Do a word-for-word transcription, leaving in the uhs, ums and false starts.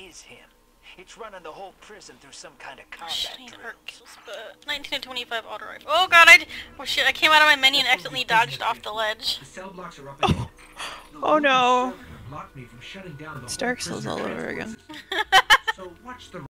is him. It's running the whole prison through some kind of combat drills. nineteen to twenty-five auto rifle. Oh god, I. Oh shit, I came out of my menu and accidentally dodged off the ledge. The cell blocks are up ahead. Oh no. Blocked me from shutting down the It's Dark Souls all over again. So watch the